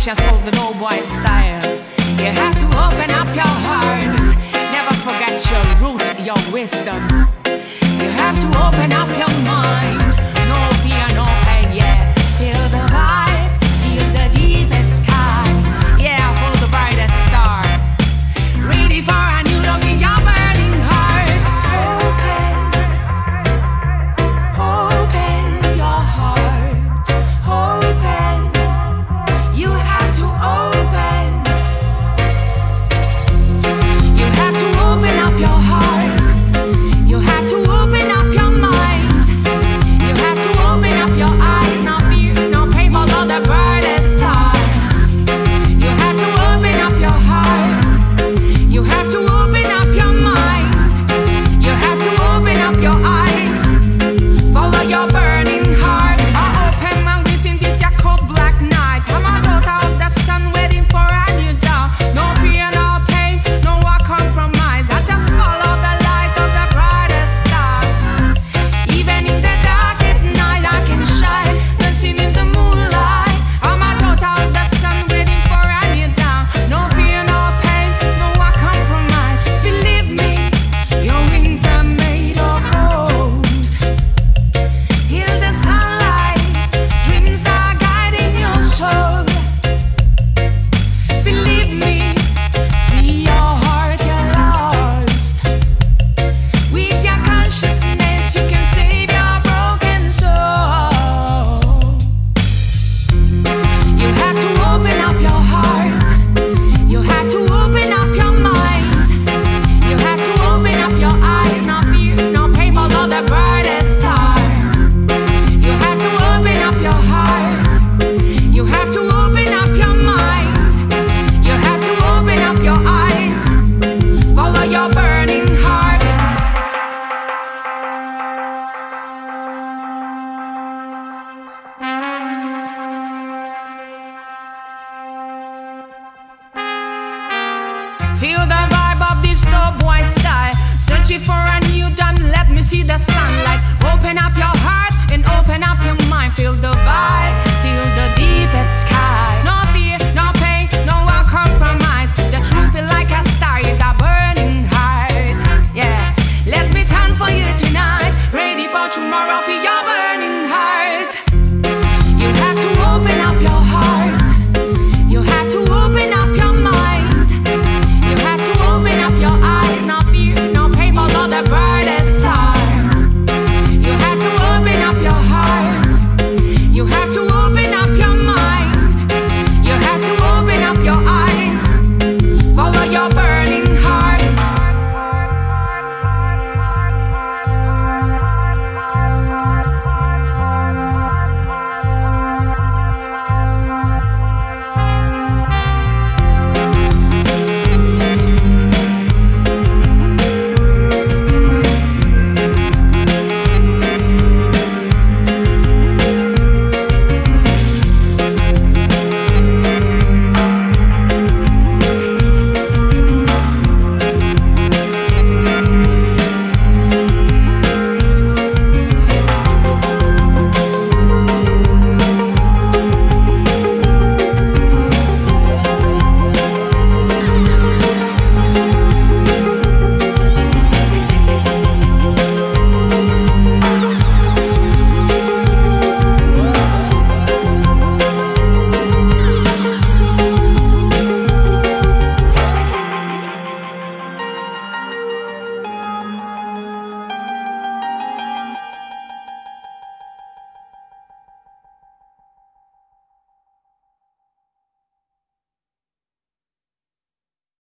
conscious of the old boy style. You have to open up your heart. Never forget your roots, your wisdom. You have to open up your mind. No fear, no pain, yeah. Feel the vibe, feel the deepest sky. Yeah, hold the brightest star. Ready for a new love in your burning heart. Open your heart. Open. You have to open. You have to open up your heart. You have to open up your mind. You have to open up your eyes. No fear, no pain, follow the brightest star. You have to open up your heart. You have to open up your mind. You have to open up your eyes. Follow your burning heart. Open my wings in this cold black night. I'm out of the sun waiting for a new dawn. No fear, no pain, no compromise. I just follow the light of the brightest star. Even in the darkest night I can shine, dancing in the moonlight. I'm out of the sun waiting for a new dawn. No fear, no pain, no compromise. Believe me, your wings are made of gold. Feel the sunlight, dreams are guiding your soul. Believe me, free your heart, you're lost. With your consciousness, you can save your broken soul. You have to open up your heart. You have to open up your mind. You have to open up your eyes. No fear, no pain, follow the brightest star. You have to open up your heart. You have to open up your mind. You have to open up your eyes. Follow your burning heart. Feel the vibe of this dope boy style. Searching for a new dawn, let me see the sunlight. Open up your heart and open up your mind. Feel the vibe, feel the deepest sky. No fear, no pain, no compromise. The truth is like a star, is a burning heart. Yeah, let me chant for you tonight. Ready for tomorrow, for your burning heart. You have to open up your heart. You have to open up your mind. You have to open up your eyes. No fear, no pain, follow the brightest star. You have to open up your heart. You have to open up your mind.